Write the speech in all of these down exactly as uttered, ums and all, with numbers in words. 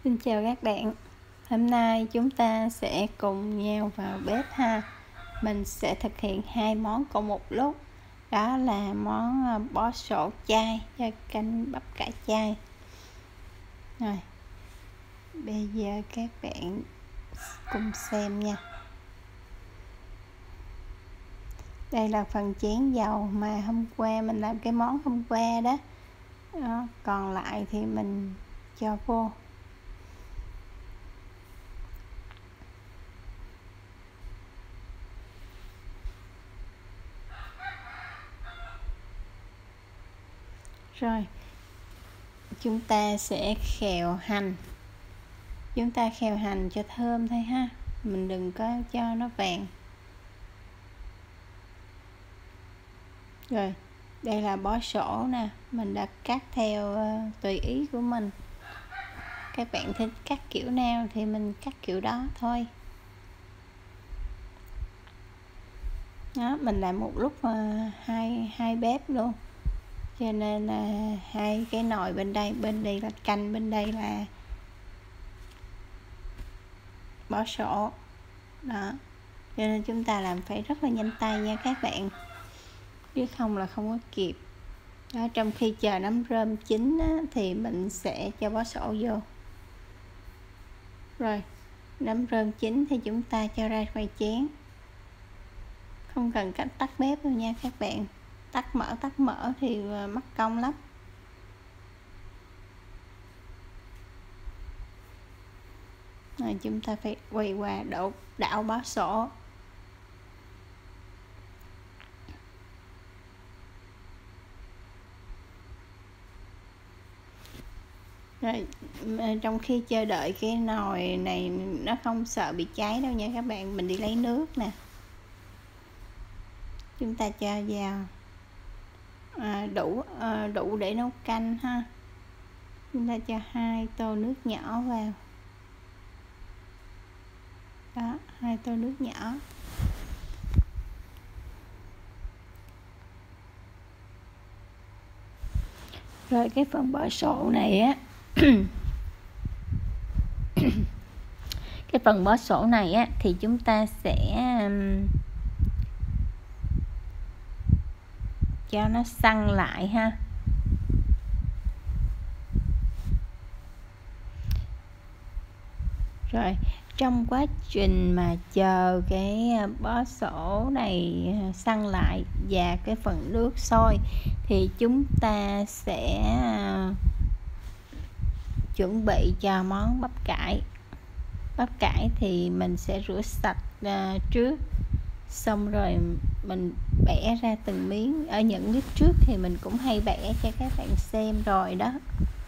Xin chào các bạn. Hôm nay chúng ta sẽ cùng nhau vào bếp ha. Mình sẽ thực hiện hai món cùng một lúc. Đó là món bó sổ chay cho canh bắp cải chay. Rồi, bây giờ các bạn cùng xem nha. Đây là phần chén dầu mà hôm qua mình làm cái món hôm qua đó. Đó, còn lại thì mình cho vô. Rồi, chúng ta sẽ khèo hành. Chúng ta khèo hành cho thơm thôi ha. Mình đừng có cho nó vàng. Rồi, đây là bó sổ nè. Mình đã cắt theo uh, tùy ý của mình. Các bạn thích cắt kiểu nào thì mình cắt kiểu đó thôi. Đó, mình làm một lúc uh, hai, hai bếp luôn. Cho nên là uh, hai cái nồi bên đây, bên đây là canh, bên đây là bó sổ. Đó, cho nên chúng ta làm phải rất là nhanh tay nha các bạn, chứ không là không có kịp. Đó, trong khi chờ nấm rơm chín á, thì mình sẽ cho bó sổ vô. Rồi, nấm rơm chín thì chúng ta cho ra ngoài chén. Không cần cách tắt bếp đâu nha các bạn. Tắt mở tắt mở thì mất công lắm. Rồi, chúng ta phải quay qua đổ đảo bó sổ. Rồi, trong khi chờ đợi cái nồi này nó không sợ bị cháy đâu nha các bạn. Mình đi lấy nước nè. Chúng ta cho vào à, đủ à, đủ để nấu canh ha. Chúng ta cho hai tô nước nhỏ vào. Đó, hai tô nước nhỏ. Rồi cái phần bó sổ này á cái phần bó sổ này á thì chúng ta sẽ um, cho nó săn lại ha. Rồi, trong quá trình mà chờ cái bó sổ này săn lại và cái phần nước sôi thì chúng ta sẽ chuẩn bị cho món bắp cải. Bắp cải thì mình sẽ rửa sạch uh, trước, xong rồi mình bẻ ra từng miếng. Ở những clip trước thì mình cũng hay bẻ cho các bạn xem rồi đó.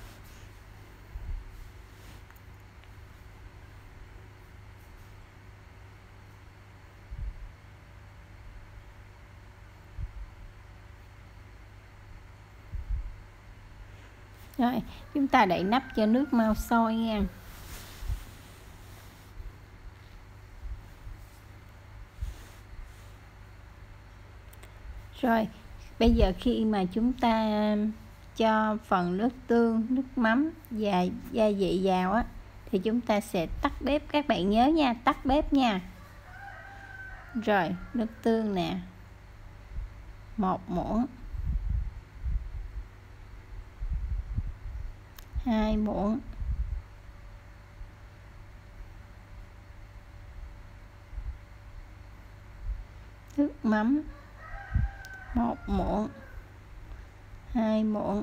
Rồi, chúng ta đậy nắp cho nước mau sôi nha. Rồi, bây giờ khi mà chúng ta cho phần nước tương, nước mắm và gia vị vào á thì chúng ta sẽ tắt bếp. Các bạn nhớ nha, tắt bếp nha. Rồi, nước tương nè. Một muỗng. Hai muỗng. Nước mắm. Một muỗng. Hai muỗng.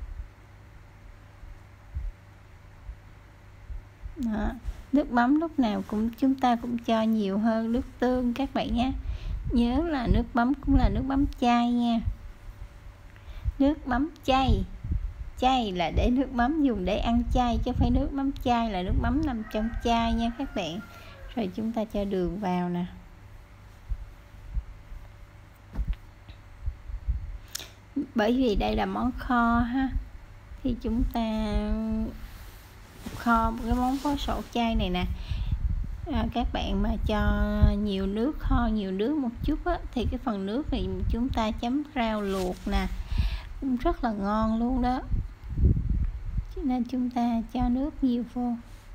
Đó. Nước mắm lúc nào cũng chúng ta cũng cho nhiều hơn nước tương các bạn nhé. Nhớ là nước mắm cũng là nước mắm chay nha. Nước mắm chay. Chay là để nước mắm dùng để ăn chay, chứ không phải nước mắm chay là nước mắm nằm trong chai nha các bạn. Rồi chúng ta cho đường vào nè. Bởi vì đây là món kho ha, thì chúng ta kho cái món bó sổ chay này nè. À, các bạn mà cho nhiều nước, kho nhiều nước một chút á, thì cái phần nước thì chúng ta chấm rau luộc nè cũng rất là ngon luôn đó. Cho nên chúng ta cho nước nhiều vô.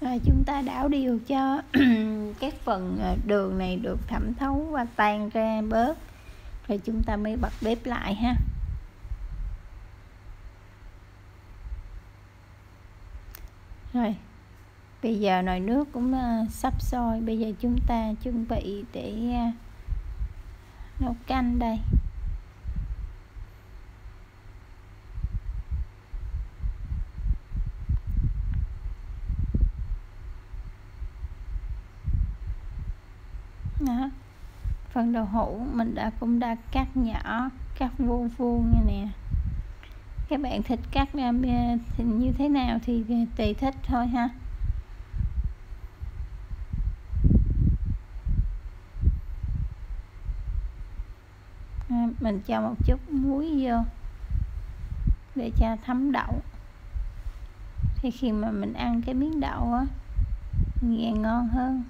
Rồi chúng ta đảo đều cho cái phần đường này được thẩm thấu và tan ra bớt, rồi chúng ta mới bật bếp lại ha. Rồi bây giờ nồi nước cũng sắp sôi, bây giờ chúng ta chuẩn bị để nấu canh đây. Đó. Phần đậu hũ mình đã cũng đã cắt nhỏ, cắt vuông vuông như nè. Các bạn thích cắt thì như thế nào thì tùy thích thôi ha. À, mình cho một chút muối vô để cho thấm đậu, thì khi mà mình ăn cái miếng đậu á nghe ngon hơn.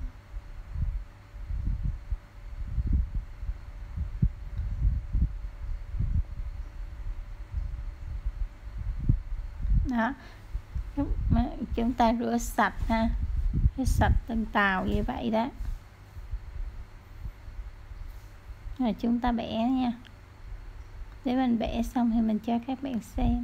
Đó, chúng ta rửa sạch ha, rửa sạch từng tàu như vậy đó. Rồi chúng ta bẻ nha, để mình bẻ xong thì mình cho các bạn xem.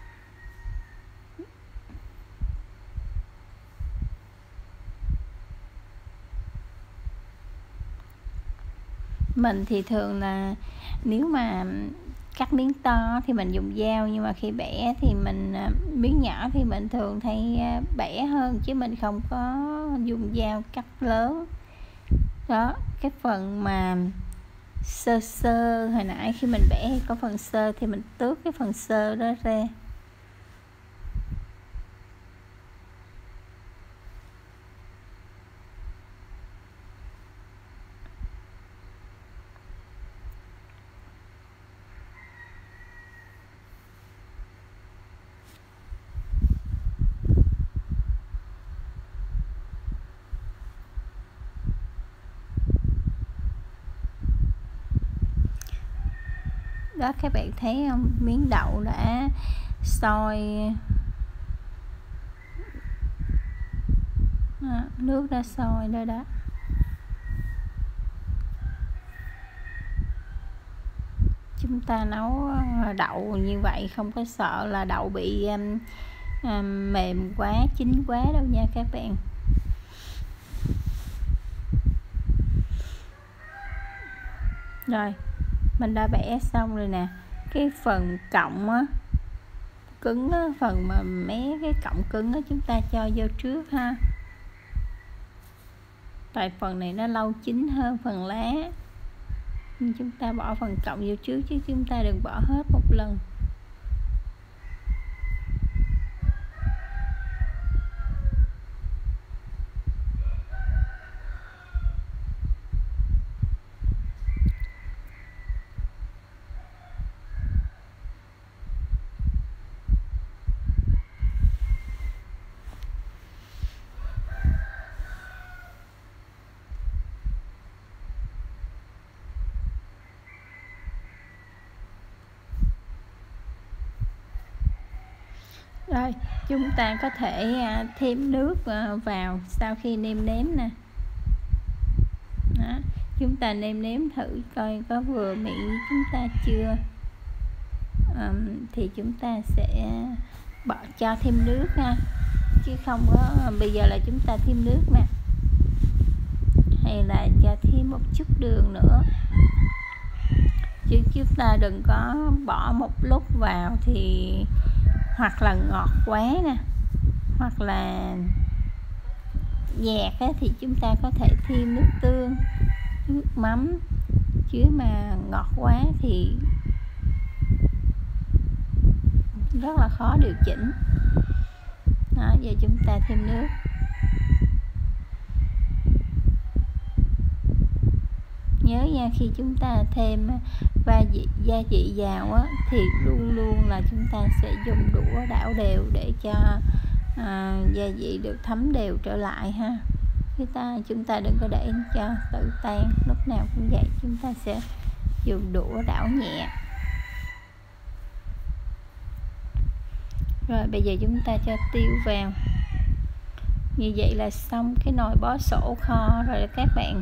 Mình thì thường là nếu mà cắt miếng to thì mình dùng dao, nhưng mà khi bẻ thì mình miếng nhỏ thì mình thường hay bẻ hơn, chứ mình không có dùng dao cắt lớn. Đó, cái phần mà sơ sơ hồi nãy khi mình bẻ có phần sơ thì mình tước cái phần sơ đó ra. Đó, các bạn thấy không, miếng đậu đã sôi, đó, nước đã sôi rồi đó. Chúng ta nấu đậu như vậy không có sợ là đậu bị um, um, mềm quá, chín quá đâu nha các bạn. Rồi mình đã bẻ xong rồi nè. Cái phần cọng á, cứng á, phần mà mé cái cọng cứng á chúng ta cho vô trước ha, tại phần này nó lâu chín hơn phần lá. Nhưng chúng ta bỏ phần cọng vô trước chứ chúng ta đừng bỏ hết một lần. Rồi chúng ta có thể thêm nước vào sau khi nêm nếm nè. Đó, chúng ta nêm nếm thử coi có vừa miệng chúng ta chưa, um, thì chúng ta sẽ bỏ cho thêm nước ha, chứ không có bây giờ là chúng ta thêm nước nè, hay là cho thêm một chút đường nữa, chứ chúng ta đừng có bỏ một lúc vào thì hoặc là ngọt quá nè, hoặc là nhạt á, thì chúng ta có thể thêm nước tương, nước mắm, chứ mà ngọt quá thì rất là khó điều chỉnh. Đó, giờ chúng ta thêm nước. Nhớ nha, khi chúng ta thêm và gia vị vào á, thì luôn luôn là chúng ta sẽ dùng đũa đảo đều để cho à, gia vị được thấm đều trở lại ha. Chúng ta chúng ta đừng có để cho tự tan, lúc nào cũng vậy, chúng ta sẽ dùng đũa đảo nhẹ. Rồi bây giờ chúng ta cho tiêu vào. Như vậy là xong cái nồi bó sổ kho rồi đó các bạn.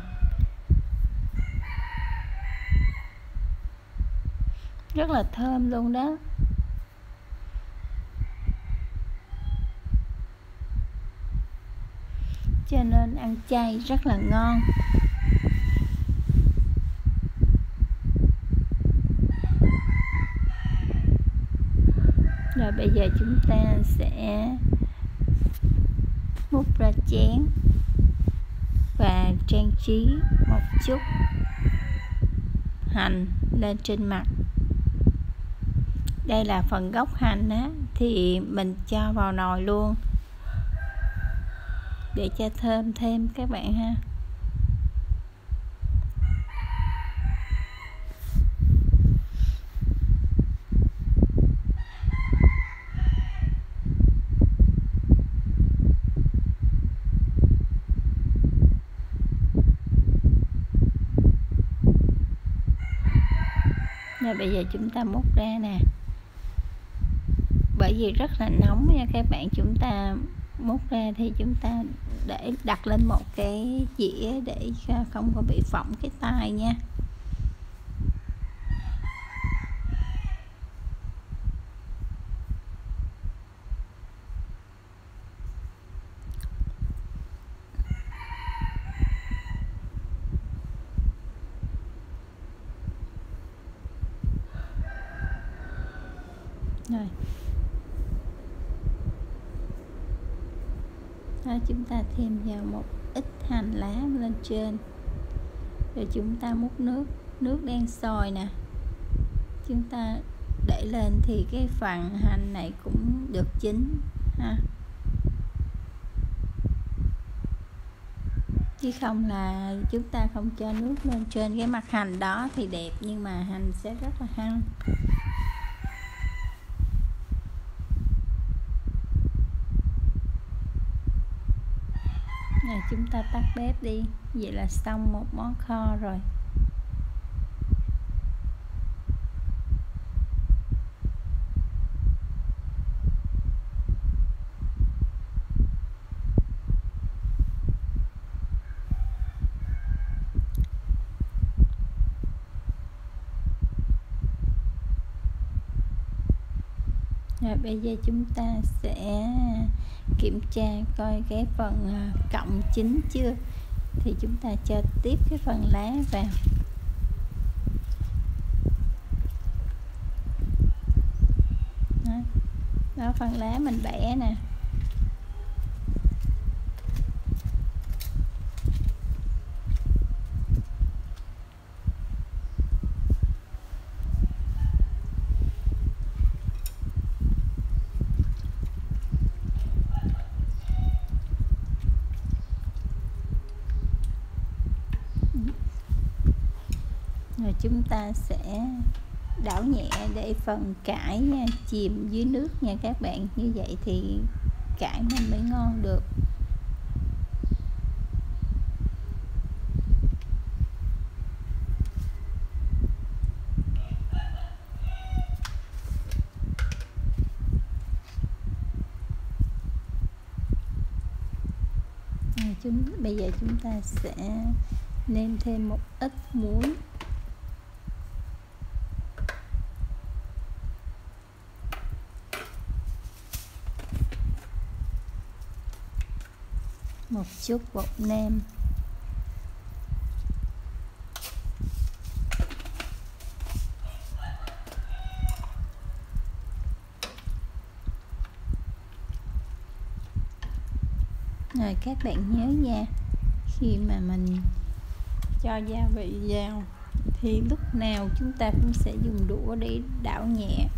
Rất là thơm luôn đó. Cho nên ăn chay rất là ngon. Rồi bây giờ chúng ta sẽ múc ra chén và trang trí một chút hành lên trên mặt. Đây là phần gốc hành á, thì mình cho vào nồi luôn để cho thơm thêm các bạn ha. Rồi bây giờ chúng ta múc ra nè. Bởi vì rất là nóng nha các bạn, chúng ta múc ra thì chúng ta để đặt lên một cái dĩa để không có bị phỏng cái tay nha. Rồi. Đó, chúng ta thêm vào một ít hành lá lên trên. Rồi chúng ta múc nước, nước đang sôi nè. Chúng ta để lên thì cái phần hành này cũng được chín ha. Chứ không là chúng ta không cho nước lên trên cái mặt hành đó thì đẹp, nhưng mà hành sẽ rất là hăng. Rồi chúng ta tắt bếp đi. Vậy là xong một món kho rồi. Rồi bây giờ chúng ta sẽ kiểm tra coi cái phần cọng chín chưa, thì chúng ta cho tiếp cái phần lá vào. Đó, đó phần lá mình bẻ nè. Rồi chúng ta sẽ đảo nhẹ để phần cải chìm dưới nước nha các bạn. Như vậy thì cải mình mới ngon được. Rồi chúng bây giờ chúng ta sẽ nêm thêm một ít muối. Một chút bột nêm. Rồi các bạn nhớ nha, khi mà mình cho gia vị vào thì lúc nào chúng ta cũng sẽ dùng đũa để đảo nhẹ.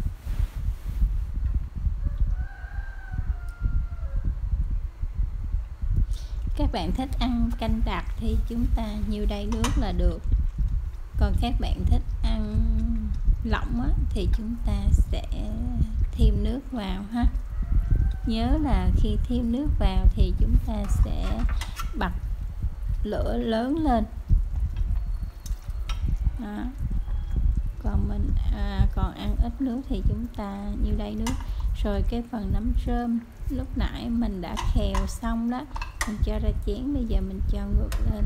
Các bạn thích ăn canh đặc thì chúng ta nhiều đầy nước là được. Còn các bạn thích ăn lỏng á, thì chúng ta sẽ thêm nước vào ha. Nhớ là khi thêm nước vào thì chúng ta sẽ bật lửa lớn lên. Đó. Còn còn mình à, còn ăn ít nước thì chúng ta như đây nước. Rồi cái phần nấm rơm lúc nãy mình đã khèo xong đó, mình cho ra chén, bây giờ mình cho ngược lên.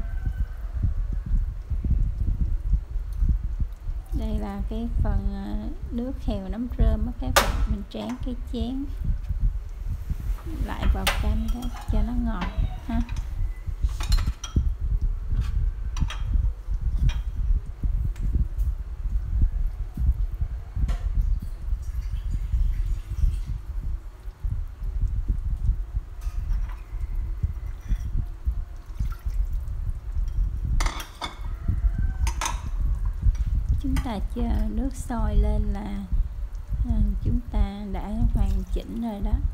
Đây là cái phần nước khèo nấm rơm á các bạn, mình tráng cái chén lại vào canh đó cho nó ngọt ha. Chúng ta chờ nước sôi lên là à, chúng ta đã hoàn chỉnh rồi đó.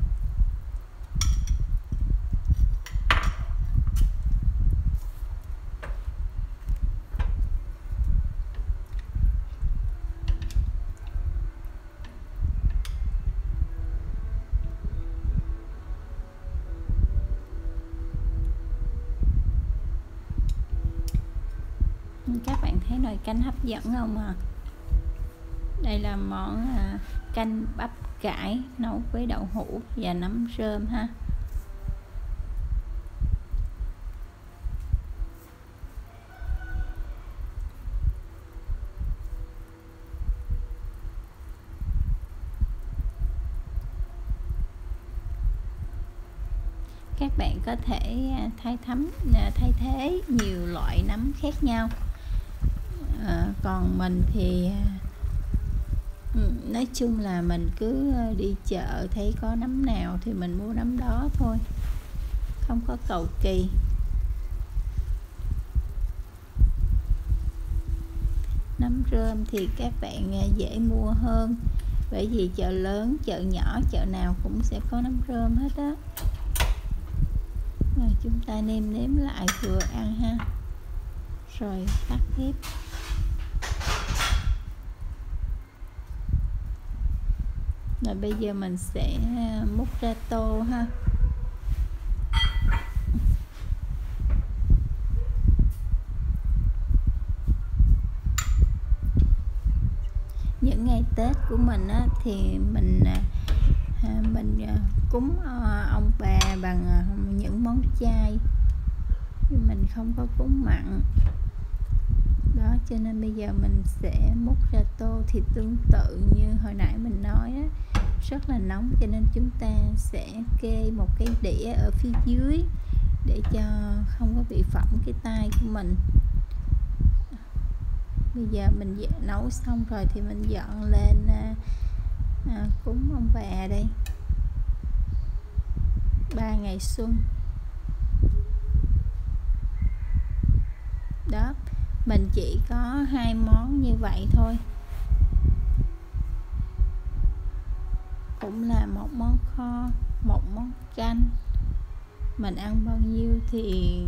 Các bạn thấy nồi canh hấp dẫn không ạ? À? Đây là món à, canh bắp cải nấu với đậu hũ và nấm rơm ha. Các bạn có thể thay thấm thay thế nhiều loại nấm khác nhau. À, còn mình thì nói chung là mình cứ đi chợ thấy có nấm nào thì mình mua nấm đó thôi, không có cầu kỳ. Nấm rơm thì các bạn dễ mua hơn, bởi vì chợ lớn, chợ nhỏ, chợ nào cũng sẽ có nấm rơm hết á. Rồi chúng ta nêm nếm lại vừa ăn ha, rồi tắt bếp. Rồi bây giờ mình sẽ múc ra tô ha. Những ngày Tết của mình á, thì mình mình cúng ông bà bằng những món chay, mình không có cúng mặn đó, cho nên bây giờ mình sẽ múc ra tô. Thì tương tự như hồi nãy mình nói á, rất là nóng cho nên chúng ta sẽ kê một cái đĩa ở phía dưới để cho không có bị phỏng cái tay của mình. Bây giờ mình nấu xong rồi thì mình dọn lên à, à, cúng ông bà đây, ba ngày xuân đó. Mình chỉ có hai món như vậy thôi, cũng là một món kho, một món canh. Mình ăn bao nhiêu thì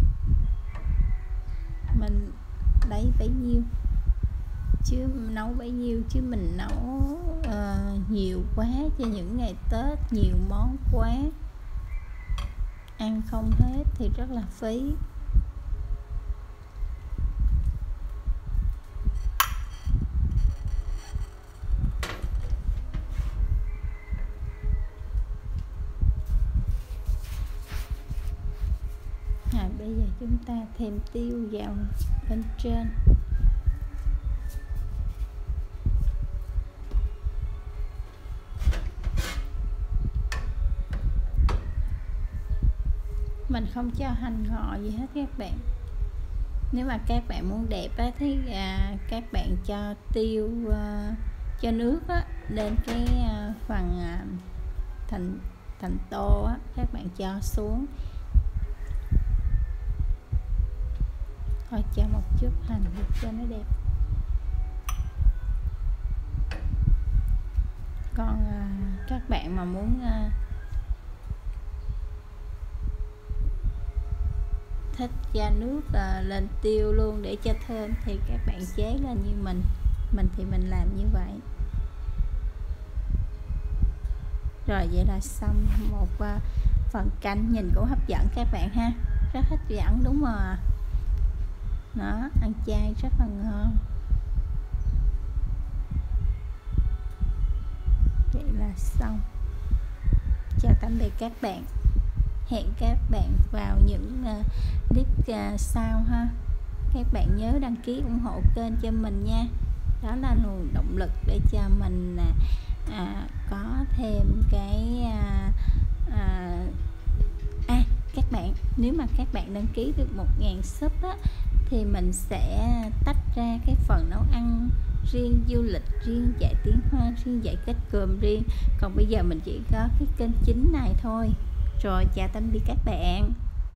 mình lấy bấy nhiêu, chứ nấu bấy nhiêu, chứ mình nấu uh, nhiều quá cho những ngày Tết, nhiều món quá, ăn không hết thì rất là phí. À, bây giờ chúng ta thêm tiêu vào bên trên. Mình không cho hành ngò gì hết các bạn. Nếu mà các bạn muốn đẹp á, thì à, các bạn cho tiêu à, cho nước á, lên cái à, phần à, thành thành tô á, các bạn cho xuống. Thôi cho một chút hành để cho nó đẹp. Còn à, các bạn mà muốn à, thích cho nước à, lên tiêu luôn để cho thơm thì các bạn chế lên như mình. Mình thì mình làm như vậy. Rồi vậy là xong một uh, phần canh nhìn cũng hấp dẫn các bạn ha, rất hấp dẫn đúng không ạ? Đó, ăn chay rất là ngon. xong. Chào tạm biệt các bạn, hẹn các bạn vào những uh, clip uh, sau ha. Các bạn nhớ đăng ký ủng hộ kênh cho mình nha, đó là nguồn động lực để cho mình uh, à, có thêm cái à, à, à các bạn, nếu mà các bạn đăng ký được một ngàn sub á, thì mình sẽ tách ra cái phần nấu ăn riêng, du lịch riêng, dạy tiếng Hoa riêng, dạy kết cơm riêng. Còn bây giờ mình chỉ có cái kênh chính này thôi. Rồi chào tạm biệt các bạn.